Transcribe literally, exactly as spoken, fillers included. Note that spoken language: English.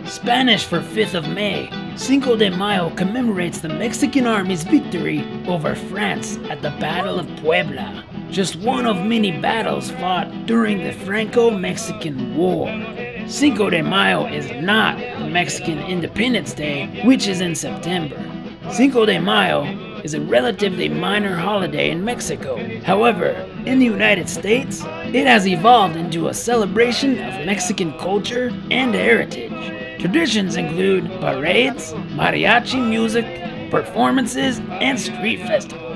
Spanish for fifth of May, Cinco de Mayo commemorates the Mexican army's victory over France at the Battle of Puebla, just one of many battles fought during the Franco-Mexican War. Cinco de Mayo is not the Mexican Independence Day, which is in September. Cinco de Mayo is a relatively minor holiday in Mexico. However, in the United States, it has evolved into a celebration of Mexican culture and heritage. Traditions include parades, mariachi music, performances, and street festivals.